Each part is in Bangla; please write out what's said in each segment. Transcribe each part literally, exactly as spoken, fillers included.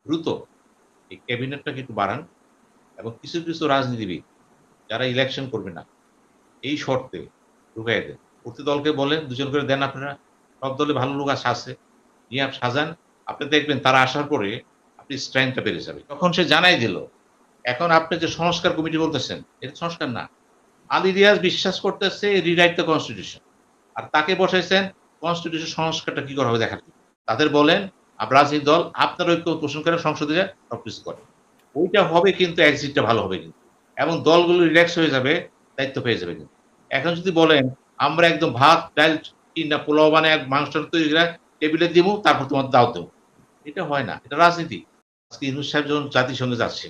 দ্রুত এই ক্যাবিনেটটাকে একটু বাড়ান এবং কিছু, কিছু রাজনীতিবিদ যারা ইলেকশন করবে না, এই শর্তে ঢুকাইয়া দেন। প্রতি দলকে বলেন দুই জন করে দেন আপনারা। সব দলে ভালো লোক আস আছে। নিয়ে আপ সাজান। আপনি দেখবেন তারা আসার পরে আপনি স্ট্রেংথ টা বেড়ে যাবে। তখন সে জানাই দিল। এখন আপনি যে সংস্কার কমিটি বলতেছেন, এটা সংস্কার না। আলী রিয়াজ বিশ্বাস করতেছে রিরাইট দ্য কনস্টিটিউশন। আর তাকে বসাইছেন কনস্টিটিউশন সংস্কারটা কি করা হবে দেখার জন্য। তাদের বলেন আপ রাজনৈতিক দল আপনার ঐক্য পোষণ করেন সংসদে যায় সবকিছু করেন। ওইটা হবে কিন্তু এক্সিটটা ভালো হবে কিন্তু। এবং দলগুলো রিল্যাক্স হয়ে যাবে, দায়িত্ব পেয়ে যাবে কিন্তু। এখন যদি বলেন আমরা একদম ভাত, ডাল কিংবা পোলাও বানায় মাংসটা তৈরি করে টেবিলে দিমু তারপর তোমার দাওয়াত দেব। এটা হয় না। এটা রাজনীতি। আজকে ইউনূস সাহেব যখন জাতিসংঘে যাচ্ছে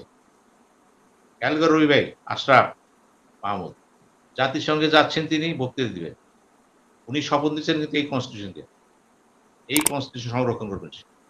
খেয়াল করে রবি ভাই, আশরাফ মাহমুদ জাতিসংঘে যাচ্ছেন তিনি বক্তৃতা দিবেন। উনি শপথ নিচ্ছেন কিন্তু এই কনস্টিটিউশন দিয়ে। এই কনস্টিটিউশন সংরক্ষণ করবেন।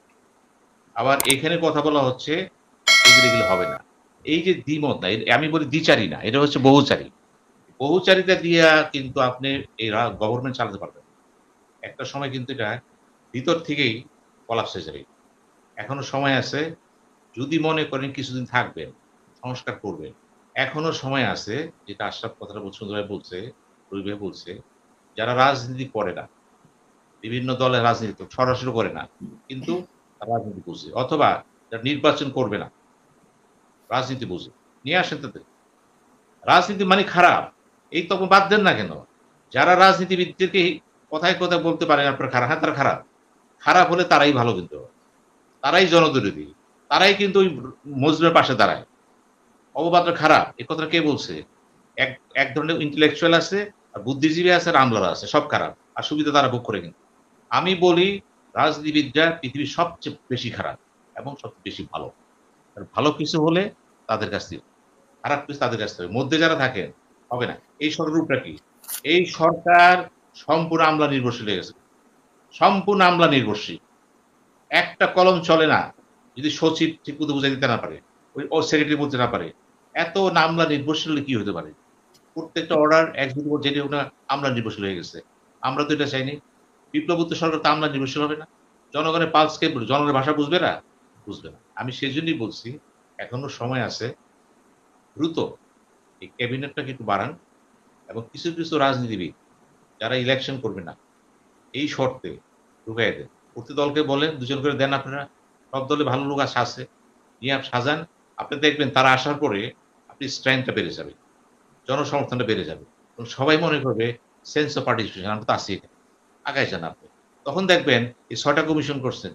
আবার এখানে কথা বলা হচ্ছে এগুলো, এগুলো হবে না। এই যে দ্বিমত না, আমি বলি দ্বিচারী না, এটা হচ্ছে বহুচারী। বহুচারিতা দিয়া কিন্তু আপনি এই রা গভর্নমেন্ট চালাতে পারবেন না। একটা সময় কিন্তু এটা ভিতর থেকেই কলাপস হয়ে যাবে। এখনো সময় আছে। যদি মনে করেন কিছুদিন থাকবেন, সংস্কার করবেন। এখনো সময় আছে, যেটা আশরাফ কথাটা বহুত সুন্দরভাবে বলছে, রবি ভাই বলছে, যারা রাজনীতি করে না, বিভিন্ন দলের রাজনীতি সরাসরি করে না। কিন্তু তারা রাজনীতি বুঝে। অথবা যারা নির্বাচন করবে না, রাজনীতি বুঝে। নিয়ে আসেন তাদের। রাজনীতি মানে খারাপ। এই তখন বাদ দেন না কেন? যারা রাজনীতিবিদদেরকে কথায়, কথায় বলতে পারেন আপনারা খারাপ, হ্যাঁ তারা খারাপ। খারাপ হলে তারাই ভালো কিন্তু। তারাই জনদরদী। তারাই কিন্তু ওই মজলুমের পাশে দাঁড়ায়। অপবাদটা খারাপ। এ কথাটা কে বলছে? এক এক ধরনের ইন্টেলেকচুয়াল আছে, আর বুদ্ধিজীবী আছে, আর আমলারা আছে। সব খারাপ। আর সুবিধা তারা ভোগ করে কিন্তু। আমি বলি রাজনীতিবিদরা পৃথিবীর সবচেয়ে বেশি খারাপ এবং সবচেয়ে বেশি ভালো। আর ভালো কিছু হলে তাদের কাছ থেকে, খারাপ কিছু তাদের কাছ থেকে। মধ্যে যারা থাকেন হবে না। এই সরকারের রূপটা কি? এই সরকার সম্পূর্ণ আমলা নির্ভরশীল হয়ে গেছে। সম্পূর্ণ আমলা নির্ভরশীল। একটা কলম চলে না। যদি সচিব ঠিকমতো বুঝাই দিতে না পারে, ওই ও সেক্রেটারি বলতে না পারে। এত আমলা নির্ভরশীল হলে কি হতে পারে? প্রত্যেকটা অর্ডার এক্সিকিউটিভ যেটি হোক না আমলা নির্ভরশীল হয়ে গেছে। আমরা তো এটা চাইনি। বিপ্লবোত্তর সরকার তো আমলা নির্ভরশীল হবে না। জনগণের পালসকে জনগণের ভাষা বুঝবে না? বুঝবে না। আমি সেজন্যই বলছি এখনো সময় আছে। দ্রুত এই ক্যাবিনেটটাকে একটু বাড়ান এবং কিছু, কিছু রাজনীতিবিদ যারা ইলেকশন করবে না, এই শর্তে ঢুকাইয়া দেন। প্রতি দলকে বলেন দুই জন করে দেন আপনারা। সব দলে ভালো লোক আস আছে। নিয়ে আপ সাজান। আপনি দেখবেন তারা আসার পরে আপনি স্ট্রেংথ টা বেড়ে যাবে। জনসমর্থনটা বেড়ে যাবে। এবং সবাই মনে করবে সেন্স অফ পার্টিসিপেশন আমরা তো আছি এখানে। আগায় যান আপনি। তখন দেখবেন এই ছয় টা কমিশন করছেন।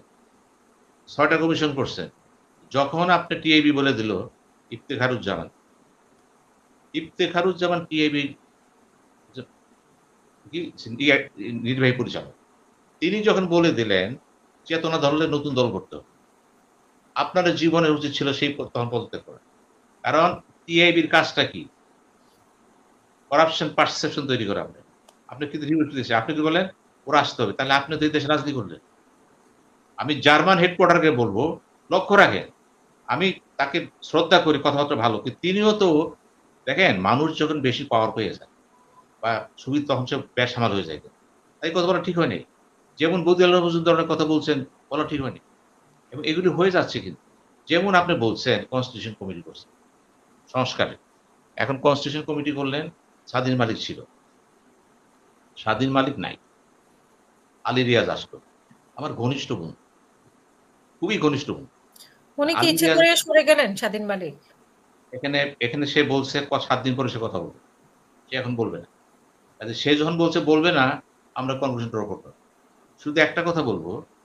ছয় টা কমিশন করছেন। যখন আপনি টিআইবি বলে দিল ইফতেখারুজ্জামান ইফতেখারুজ্জামান টিআইবি জ জি ইয়া নির্বাহী পরিচালক। তিনি যখন বলে দিলেন চেতনা ধরলে নতুন দল করতে হবে। আপনার জীবনের উচিত ছিল সেই প তখন পদত্যাগ করা। কারণ টিআইবির কাজটা কি? করাপশন পারসেপশন তৈরি করা আপনার। আপনি কিন্তু রিউট দিয়েছে। আপনি কি বললেন? ওরা আসতে হবে। তাহলে আপনি তো এই দেশে রাজনীতি করলেন। আমি জার্মান হেডকোয়ার্টার কে বলব, লক্ষ্য রাখেন। আমি তাকে শ্রদ্ধা করি, কথাবার্তা ভালো। কিন্তু তিনিও তো দেখেন মানুষ যখন বেশি পাওয়ার পেয়ে যায় বা সুবিধা তখন সে বেসামাল হয়ে যায়। এই কথা বলা ঠিক হয় নাই। যেমন বদিউল আলম মজুমদার ধরনের কথা বলছেন, বলা ঠিক হয়নি। এবং এগুলি হয়ে যাচ্ছে কিন্তু। যেমন আপনি বলছেন কনস্টিটিউশন কমিটি করছেন, সংস্কারে। এখন কনস্টিটিউশন কমিটি করলেন, স্বাধীন মালিক ছিল। স্বাধীন মালিক নাই। আলী রিয়াজ আসলো। আমার ঘনিষ্ঠ বন্ধু। খুবই ঘনিষ্ঠ বন্ধু। উনি কি আলী ইচ্ছে রিয়াজ করে সরে গেলেন স্বাধীন মালিক? এখানে, এখানে সে বলছে ক সাত দিন পরে সে কথা বলবে। সে এখন বলবে না। কাজে সে যখন বলছে বলবে না, আমরা কনক্লুশন ড্র করব। শুধু একটা কথা বলব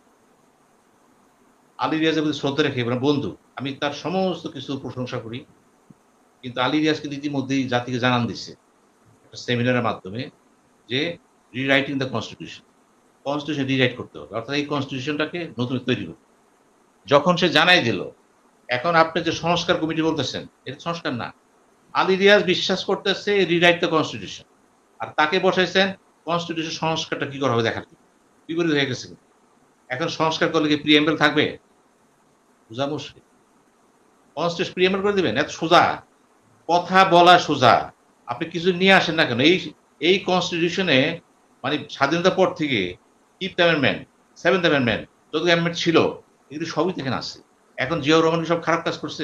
আলী রিয়াজের প্রতি শ্রদ্ধা রেখে মানে বন্ধু। আমি তার সমস্ত কিছু প্রশংসা করি। কিন্তু আলী রিয়াজ কিন্তু ইতিমধ্যেই জাতিকে জানান দিছে। একটা সেমিনারের মাধ্যমে যে rewriting the constitution. Constitution rewrite করতে হবে। অর্থাৎ এই কনস্টিটিউশনটাকে নতুন তৈরি করতে। যখন সে জানাই দিল, এখন আপনি যে সংস্কার কমিটি বলতেছেন, এটা সংস্কার না। আলী রিয়াজ বিশ্বাস করতেছে রিরাইট দ্য কনস্টিটিউশন। আর তাকে বসাইছেন কনস্টিটিউশন সংস্কারটা কি করা হবে দেখার জন্য। বিপরীত হয়ে গেছে। এখন সংস্কার করলে কি প্রিএমবেল থাকবে? বোঝা মুশকিল। কনস্টিটিউশন প্রিএমবেল করে দিবেন? এত সোজা। কথা বলা সোজা। আপনি কিছু নিয়ে আসেন না কেন? এই এই কনস্টিটিউশনে মানে স্বাধীনতার পর থেকে ফিফথ অ্যামেন্ডমেন্ট, সেভেন্থ অ্যামেন্ডমেন্ট যত অ্যামেন্ডমেন্ট ছিল এগুলো সবই এখানে আছে। এখন জিয়াউর রহমান কি সব খারাপ কাজ করছে?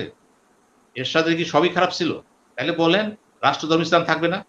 এরশাদের কি সবই খারাপ ছিল? তাহলে বলেন রাষ্ট্রধর্ম ইসলাম থাকবে না?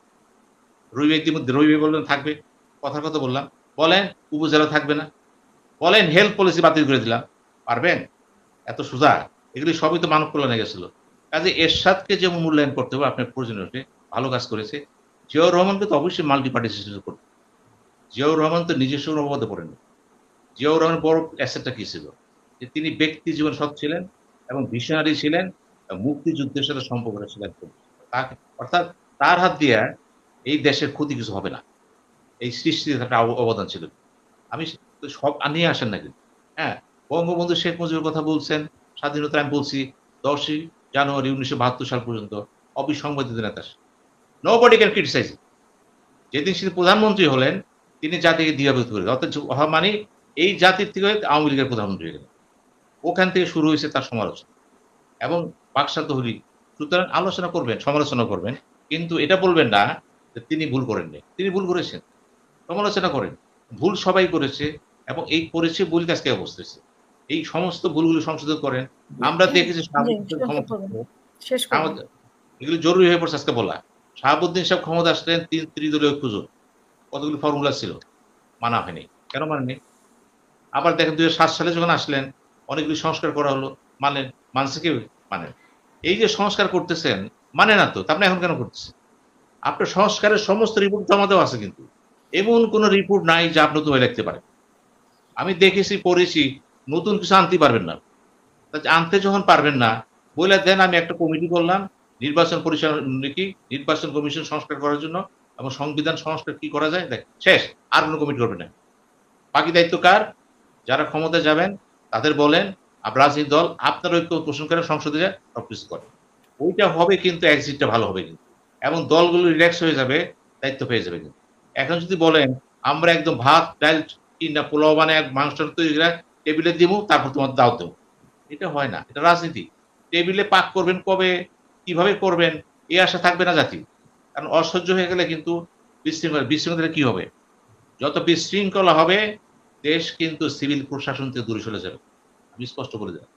রবি ভাই ইতিমধ্যে রবি ভাই বললেন থাকবে। কথার কথা বললাম। বলেন উপজেলা থাকবে না? বলেন হেলথ পলিসি বাতিল করে দিলাম। পারবেন? এত সোজা? এগুলি সবই তো মানব কল্যাণে গেছিল। কাজে এরশাদকে যেমন মূল্যায়ন করতে হবে আপনার প্রয়োজনীয়তে ভালো কাজ করেছে। জিয়াউর রহমানকে তো অবশ্যই মাল্টি পার্টি সিস্টেম করতে। জিয়াউর রহমান তো নিজস্ব অনুভবতে পড়েনি। জিয়াউর রহমানের বড় অ্যাসেটটা কি ছিল? যে তিনি ব্যক্তি জীবন সৎ ছিলেন এবং ভিশনারি ছিলেন, আ মুক্তিযুদ্ধের সাথে সম্পর্ক ছিলেন। তাকে অর্থাৎ তার হাত দিয়া এই দেশের ক্ষতি কিছু হবে না। এই সৃষ্টির একটা অব অবদান ছিল। আমি স সব নিয়ে আসেন না কিন্তু। হ্যাঁ? বঙ্গবন্ধু শেখ মুজিবের কথা বলছেন, স্বাধীনতা আমি বলছি দশই জানুয়ারি উনিশশো বাহাত্তর সাল পর্যন্ত অবিসংবাদিত নেতা। Nobody can criticise him. যেদিন তিনি প্রধানমন্ত্রী হলেন, তিনি জাতিকে দ্বিধাবিভক্ত করে দিলেন। অথচ হওয়া মানে এই জাতির থেকে আওয়ামী লীগের প্রধানমন্ত্রী হয়ে গেলেন। ওখান থেকে শুরু হয়েছে তার সমালোচনা। এবং বাকশাল তৈরি। সুতরাং আলোচনা করবেন, সমালোচনা করবেন। কিন্তু এটা বলবেন না যে তিনি ভুল করেননি। তিনি ভুল করেছেন। সমালোচনা করেন। ভুল সবাই করেছে এবং এই করেছে বলেই আজকে এই অবস্থা হইছে। এই সমস্ত ভুলগুলো সংশোধন করেন। আমরা দেখেছি জি, শাহাবুদ্দিন শেষ ক্ষমতা করুন। শেষ করুন। এগুলো জরুরি হয়ে পড়ছে আজকে বলা। শাহাবুদ্দিন সাহেব ক্ষমতা আসলেন তিন ত্রিদলীয় ঐক্য জোট। কতগুলো ফর্মুলা ছিল। মানা হয়নি। কেন মানেনি? আবার দেখেন দুই হাজার সাত সালে যখন আসলেন, অনেকগুলো সংস্কার করা হলো। মানলেন। মানছে কেউ? মানেন। এই যে সংস্কার করতেছেন, মানে না তো। তা আপনি এখন কেন করতেছেন? আপনার সংস্কারের সমস্ত রিপোর্ট জমা দেওয়া আছে কিন্তু। এমন কোন রিপোর্ট নাই যা আপনি নতুন লিখতে পারেন। আমি দেখেছি, পড়েছি, নতুন কিছু আনতেই পারবেন না। আনতে যখন পারবেন না, বইলা দেন আমি একটা কমিটি করলাম, নির্বাচন পরিচালনা কি নির্বাচন কমিশন সংস্কার করার জন্য এবং সংবিধান সংস্কার কি করা যায়? দেখ শেষ। আর কোন কমিটি করবে না। বাকি দায়িত্ব কার? যারা ক্ষমতায় যাবেন তাদের বলেন, আপ রাজনৈতিক দল আপনার ঐক্য পোষণ করে সংসদে যায় সবকিছু করেন। ওইটা হবে কিন্তু এক্সিটটা ভালো হবে কিন্তু। এবং দলগুলো রিল্যাক্স হয়ে যাবে, দায়িত্ব পেয়ে যাবে কিন্তু। এখন যদি বলেন আমরা একদম ভাত, ডাল কিংবা পোলাও বানায় মাংস তৈরি করে টেবিলে দিমু, তারপর তোমার দাওয়াত দেব। এটা হয় না। এটা রাজনীতি। টেবিলে পাক করবেন কবে, কিভাবে করবেন এই আশা থাকবে না জাতি। কারণ অসহ্য হয়ে গেলে কিন্তু বিশৃঙ্খলা বিশৃঙ্খলা কি হবে? যত বিশৃঙ্খলা হবে দেশ কিন্তু সিভিল প্রশাসন থেকে দূরে সরে যাবে। আমি স্পষ্ট বলে দিলাম।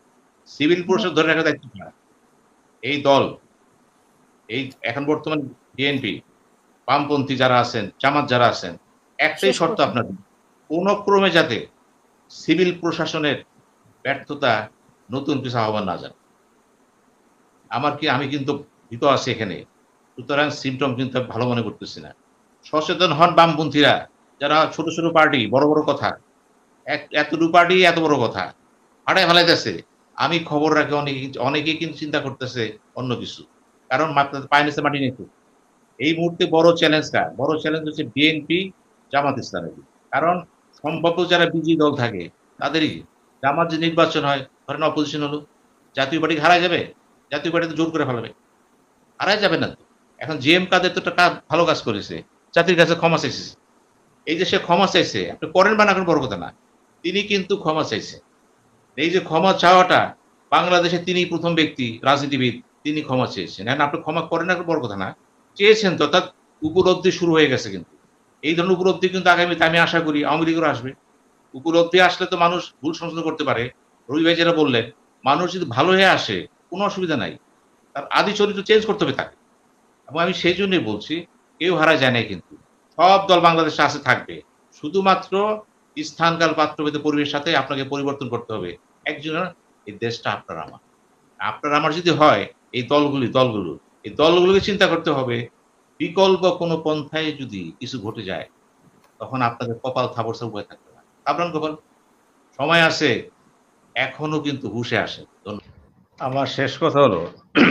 সিভিল প্রশাসন ধরে রাখার দায়িত্ব কার? এই দল। এই এখন বর্তমান বিএনপি, বামপন্থী যারা আছেন, জামাত যারা আছেন, একটাই শেষ শর্ত করুন। আপনাদের। কোন ক্রমে যাতে সিভিল প্রশাসনের ব্যর্থতা নতুন কিছু আহ্বান না জানে। আমার কি আমি কিন্তু ভীত আছি এখানে। সুতরাং সিম্পটম কিন্তু আমি ভালো মনে করতেছি না। সচেতন হন বামপন্থীরা, যারা ছোট, ছোট পার্টি, বড়, বড় কথা। এক এতটুকু পার্টি এত বড় কথা। ফাটায় ফেলাইতেছে। আমি খবর রাখি অনেকে অনেকেই কিন্তু চিন্তা করতেছে অন্য কিছু। কারণ মাত্র পায়ের নিচে মাটি নেই তো। এই মুহূর্তে বড় চ্যালেঞ্জ কার? বড় চ্যালেঞ্জ হচ্ছে বিএনপি, জামাত ইসলামের। কারণ সম্ভাব্য যারা বিজয়ী দল থাকে তাদেরই। জামাত যে নির্বাচন হয়, ধরেন অপোজিশন হলো, জাতীয় পার্টি হারায় যাবে? জাতীয় পার্টি তো জোর করে ফেলাবে। হারায় যাবে না তো। এখন জেএম কাদের তো একটা কাজ ভালো কাজ করেছে। জাতির কাছে ক্ষমা চাইছে। এই যে সে ক্ষমা চাইছে, আপনি করেন বা না করেন বড় কথা না। তিনি কিন্তু ক্ষমা চাইছে। এই যে ক্ষমা চাওয়াটা বাংলাদেশে তিনিই প্রথম ব্যক্তি রাজনীতিবিদ, তিনি ক্ষমা চেয়েছেন। এখন আপনি ক্ষমা করেন না বড় কথা না। চেয়েছেন তো, অর্থাৎ উপলব্ধি শুরু হয়ে গেছে কিন্তু। এই ধরনের উপলব্ধি কিন্তু আগামীতে আমি আশা করি আওয়ামী লীগেরও আসবে। উপলব্ধি আসলে তো মানুষ ভুল সংশোধন করতে পারে। রবি ভাই যেটা বললেন, মানুষ যদি ভালো হয়ে আসে কোন অসুবিধা নাই। তার আদি চরিত্র চেঞ্জ করতে হবে তাকে। এবং আমি সেই জন্যই বলছি, কেউ হারায় যায় নাই কিন্তু। সব দল বাংলাদেশে আছে, থাকবে। শুধুমাত্র স্থানকাল পাত্রভেদে পরিবেশের সাথে আপনাকে পরিবর্তন করতে হবে। একজনের এই দেশটা আপনার আমার। আপনার আমার যদি হয় এই দলগুলি দলগুলো, এই দলগুলোকে চিন্তা করতে হবে বিকল্প কোনো পন্থায় যদি কিছু ঘটে যায়, তখন আপনাদের কপাল থাবড় ছাড়া উপায় থাকবে না। থাবড়ান কপাল। সময় আছে, এখনো কিন্তু হুঁশে আসেন। ধন্যবাদ। আমার শেষ কথা হলো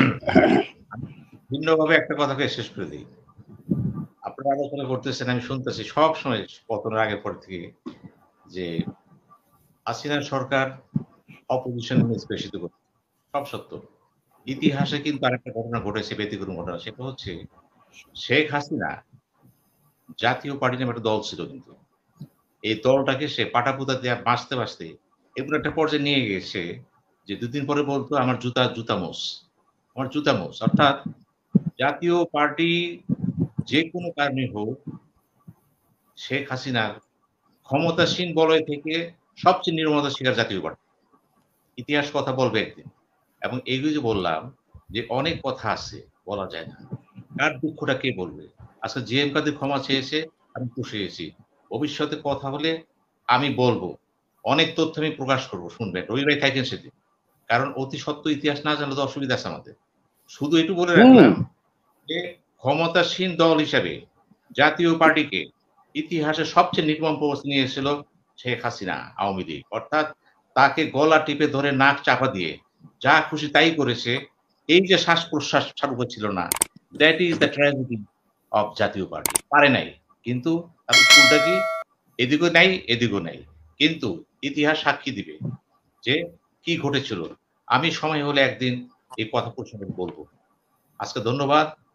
ভিন্নভাবে একটা কথাকে শেষ করে দিই। আপনারা আলোচনা করতেছেন, আমি শুনতেছি সবসময় পতনের আগের পর থেকে যে হাসিনা সরকার অপোজিশন নিষ্পেষিত করছে। সব সত্য। ইতিহাসে কিন্তু আরেকটা ঘটনা ঘটেছে, ব্যতিক্রম ঘটনা। সেটা হচ্ছে শেখ হাসিনা জাতীয় পার্টি নামে একটা দল ছিল কিন্তু। এই দলটাকে সে পাটাপুতা দিয়ে বাঁচতে, বাঁচতে এমন একটা পর্যায়ে নিয়ে গেছে যে দুদিন পরে বলতো আমার জুতা জুতা মোছ। আমার জুতা মোছ। অর্থাৎ জাতীয় পার্টি যেকোনো কারণে হোক শেখ হাসিনার ক্ষমতাসীন বলয় থেকে সবচেয়ে নির্মমতার শিকার জাতীয় পার্টি। ইতিহাস কথা বলবে একদিন। এবং এইগুলো যে বললাম যে অনেক কথা আছে, বলা যায় না। কার দুঃখটা কে বলবে? আজকে জি এম কাদের ক্ষমা চেয়েছে, আমি খুশি হয়েছি। ভবিষ্যতে কথা হলে আমি বলব। অনেক তথ্য আমি প্রকাশ করব, শুনবেন। রবি ভাই থাকেন সেদিন। কারণ অতি সত্য ইতিহাস না জানলে তো অসুবিধা আছে আমাদের। শুধু এটুকু বলে হুম। রাখলাম যে ক্ষমতাসীন দল হিসাবে জাতীয় পার্টিকে ইতিহাসে সবচেয়ে নির্মম অবস্থা নিয়ে এসেছিল শেখ হাসিনা, আওয়ামী লীগ। অর্থাৎ তাকে গলা টিপে ধরে নাক চাপা দিয়ে যা খুশি তাই করেছে। এই যে শ্বাস-প্রশ্বাস চালু হচ্ছিল না, that is the tragedy of Jatiya party. পারে নাই। কিন্তু তার উত্তরটা কি? এদিকেও নাই, এদিকেও নাই। কিন্তু ইতিহাস সাক্ষী দিবে যে কি ঘটেছিল। আমি সময় হলে একদিন এই কথা প্রসঙ্গে বলব। আজকে ধন্যবাদ।